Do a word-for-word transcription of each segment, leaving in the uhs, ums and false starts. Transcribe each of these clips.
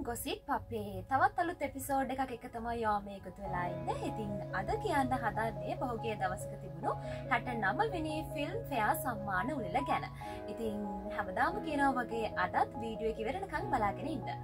Gossip අපේ තවත් අලුත් එපිසෝඩ් එකක් එක තමයි යාම එකතු වෙලා ඉන්නේ. ඉතින් අද කියන්න හදන්නේ පහුගිය දවසක තිබුණු හැට නව වෙනි ෆිල්ම් ෆෙයා සම්මාන උළෙල ගැන. ඉතින් හැමදාම කියනවා වගේ අදත් වීඩියෝ එක ඉවරනකම් බලාගෙන ඉන්න.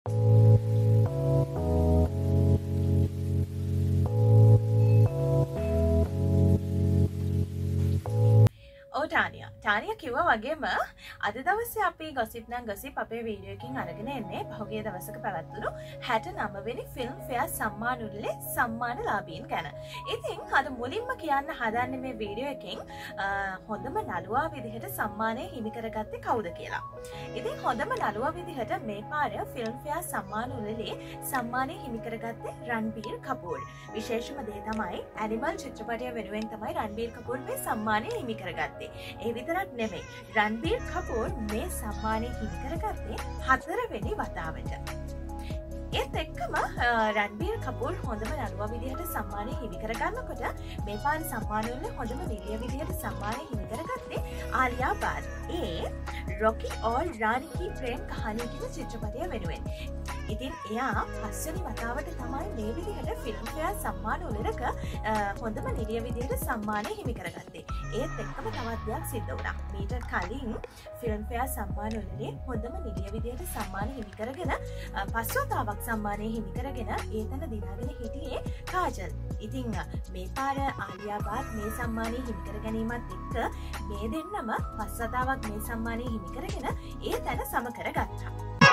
ටානිය ටානිය කිව්වා වගේම අද දවසේ අපි ගොසිප් නම් ගොසිප් අපේ වීඩියෝ එකකින් අරගෙන එන්නේ පහුගිය දවසක පැවැත්වුණු හැට නව වෙනි ෆිල්ම් ෆෙයා සම්මාන උළෙලේ සම්මානලාභීන් ගැන. ඉතින් අද මුලින්ම කියන්න හදන්නේ මේ වීඩියෝ එකෙන් හොඳම නළුවා විදිහට සම්මානය හිමි කරගත්තේ කවුද කියලා. ඉතින් හොඳම නළුවා විදිහට මේ පාර ෆිල්ම් ෆෙයා සම්මාන උළෙලේ සම්මානය හිමි කරගත්තේ රන්බීර් කපූර්. විශේෂම දේ තමයි ඇනිමල් චිත්‍රපටය වෙනුවෙන් තමයි රන්බීර් කපූර් මේ සම්මානය හිමි කරගත්තේ. ඒ විතරක් නෙමෙයි රන්බීර් කපූර් මේ සම්මානය හිමි කරගත්තේ හතරවෙනි වතාවට. ඒත් එක්කම රන්බීර් කපූර් හොඳම නළුවා විදිහට සම්මානය හිමි කරගන්නකොට මේ පාර සම්මාන උළෙලේ හොඳම නිළිය විදිහට සම්මානය හිමි කරගත්තේ ආලියා බාත්. ඒ රොකි और रानी की प्रेम कहानी කියන චිත්‍රපටය වෙනුවෙන්. ඉතින් එයා පස්වෙනි වතාවට තමයි මේ විදිහට ෆිල්ම් ෆෙයා සම්මාන උළෙලක හොඳම නිළිය විදිහට සම්මානය හිමි කරගත්තේ. ඒත් එක්කම තවත් දෙයක් සිද්ධ වුණා. මීට කලින් ෆිල්ම් ෆෙයා සම්මාන උළෙලේ හොඳම නිළිය විදිහට සම්මාන හිමි කරගෙන පස් වතාවක් සම්මානය හිමි කරගෙන ඒතන දිනාගෙන හිටියේ කාජල්. ඉතින් මේ පාර ආලියා බාත් මේ සම්මානය හිමි කර ගැනීමත් එක්ක මේ දෙන්නම පස් වතාවක් මේ සම්මානය හිමි කරගෙන ඒ තැන සම කරගත්තා.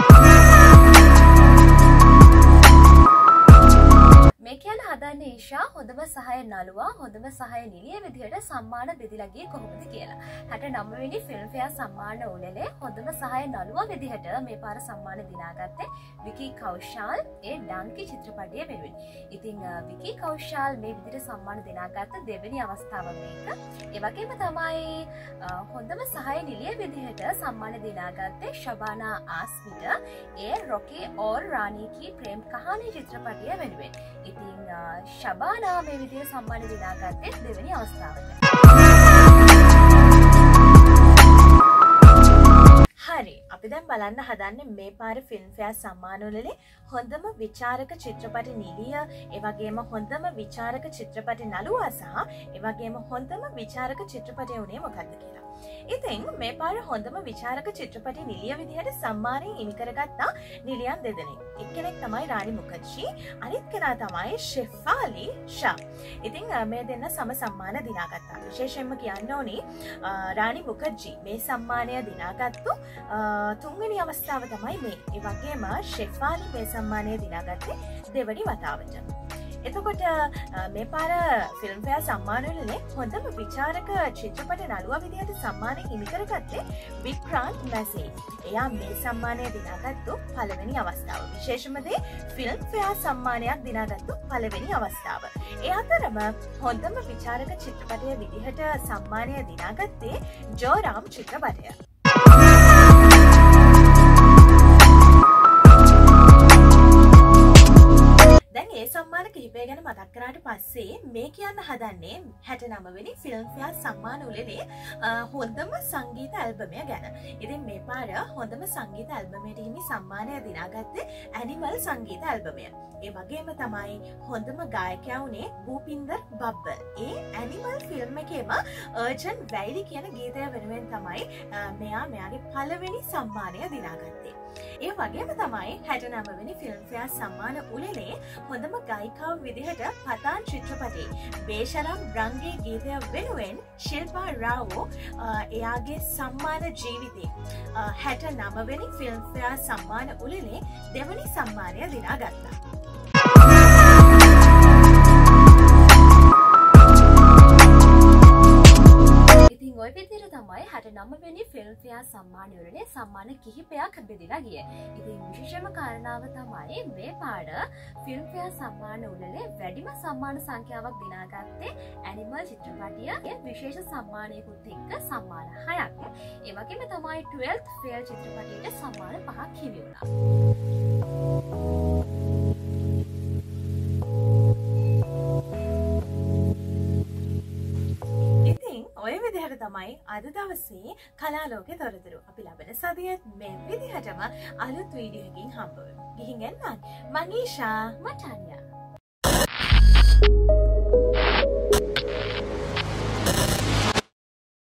මේ කියන හදන්නේ ඊෂා හොඳම සහාය නළුවා හොඳම සහාය නිළිය විදිහට සම්මාන බෙදලා ගියේ කොහොමද කියලා. හැට නව වෙනි ෆිල්ම් ෆෙයා සම්මාන උළෙලේ හොඳම සහාය නළුවා විදිහට මේ පාර සම්මාන දිනාගත්තේ විකී කෞශල් ඒ ඩන්කි චිත්‍රපටය වෙනුවෙන්. ඉතින් විකී කෞශල් මේ විදිහට සම්මාන දිනාගත්ත දෙවෙනි අවස්ථාව මේක. ඒ වගේම තමයි හොඳම සහාය නිළිය විදිහට සම්මාන දිනාගත්තේ ශබානා ආස්මිට ඒ රොකි और रानी की प्रेम कहानी චිත්‍රපටය වෙනුවෙන්. ඉතින් ශබානා මේ විදිහට සම්මාන දිනාගත්තේ දෙවෙනි අවස්ථාවට. හරි අපි දැන් බලන්න හදන්නේ මේ පාර ෆිල්ම් ෆෙයා සම්මාන උළෙලේ හොඳම විචාරක චිත්‍රපට නිළිය ඒ වගේම හොඳම විචාරක චිත්‍රපට නළුවා සහ ඒ වගේම හොඳම විචාරක චිත්‍රපටය උනේ මොකක්ද කියලා. ඉතින් මේ පාර හොඳම විචාරක චිත්‍රපට නිළිය විදිහට සම්මානය හිමි කරගත්තා නිළියන් දෙදෙනෙක්. එක්කෙනෙක් තමයි රානි මුඛර්ජී අනිත් කෙනා තමයි ෂෙෆාලි ෂා. ඉතින් මේ දෙන්න සම සම්මාන දිනාගත්තා. විශේෂයෙන්ම කියන්න ඕනේ රානි මුඛර්ජී මේ සම්මානය දිනාගත්තු තුන්වෙනි අවස්ථාව තමයි මේ. ඒ වගේම ෂෙෆාලි මේ සම්මානය දිනාගත්තේ දෙවනි වතාවට. එතකොට මේ පාර ෆිල්ම් ෆෙයා සම්මාන උළෙලේ හොඳම විචාරක චිත්‍රපට නළුවා විදිහට සම්මානය හිමි කරගත්තේ වික්‍රාන්ත් මැසි. එයා මේ සම්මානය දිනාගත්තු පළවෙනි අවස්ථාව. විශේෂම දේ ෆිල්ම් ෆෙයා සම්මානයක් දිනාගත්තු පළවෙනි අවස්ථාව. ඒ අතරම හොඳම විචාරක චිත්‍රපටය විදිහට සම්මානය දිනාගත්තේ ජෝරාම් චිත්‍රපටය. ඒ සම්මාන කිහිපය ගැන මතක් කරාට පස්සේ මේ කියන්න හදන්නේ හැට නව වෙනි ෆිල්ම් ෆෙයා සම්මාන උළෙලේ හොඳම සංගීත ඇල්බමය ගැන. ඉතින් මේ පාර හොඳම සංගීත ඇල්බමයට හිමි සම්මානය දිනාගත්තේ ඇනිමල් සංගීත ඇල්බමය. ඒ වගේම තමයි හොඳම ගායකයා වුණේ භූපින්දර් බබ්බල්. ඒ ඇනිමල් ෆිල්ම් එකේම අර්ජන් වැයිලි කියන ගීතය වෙනුවෙන් තමයි මෙයා මෙයාගේ පළවෙනි සම්මානය දිනාගත්තේ. ඒ වගේම තමයි හැට නව වෙනි ෆිල්ම් ෆෙයා සම්මාන උළෙලේ හොඳම ගායිකාව විදිහට පතාන් චිත්‍රපටයේ බේෂරම් රංගේ ගීතය වෙනුවෙන් ශිල්පා රාවෝ එයාගේ සම්මාන ජීවිතේ හැට නව වෙනි ෆිල්ම් ෆෙයා සම්මාන උළෙලේ දෙවනි සම්මානය දිනාගත්තා. ඔය විදිහට තමයි හැට නව වෙනි ෆිල්ම් ෆෙයා සම්මාන උළෙලේ සම්මාන කිහිපයක් බෙදලා ගියේ. ඉතින් විශේෂම කාරණාව තමයි මේ පාඩ ෆිල්ම් ෆෙයා සම්මාන උළෙලේ වැඩිම සම්මාන සංඛ්‍යාවක් දිනාගත්තේ ඇනිමල් චිත්‍රපටයේ විශේෂ සම්මානයකුත් එක්ක සම්මාන හයක්. ඒ වගේම තමයි ට්වෙල්ත් ෆෙයර් චිත්‍රපටයේ සම්මාන පහක් හිමි වුණා. ඔය විදිහට තමයි අද දවසේ කලාලෝකේ තොරතුරු. අපි ලබන සතියේත් මේ විදිහටම අලුත් වීඩියෝ එකකින් හම්බ වෙමු. ගිහින් එන්න. මං ඊෂා. මම ටානියා.